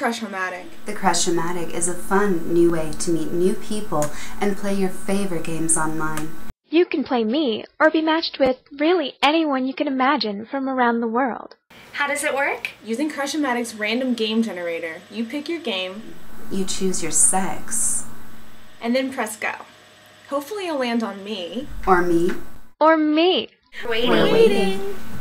Crush-O-Matic. The Crush-O-Matic is a fun new way to meet new people and play your favorite games online. You can play me, or be matched with really anyone you can imagine from around the world. How does it work? Using Crush-O-Matic's random game generator, you pick your game, You choose your sex. and then press go. Hopefully you'll land on me. Or me. Or me. Waiting. We're waiting.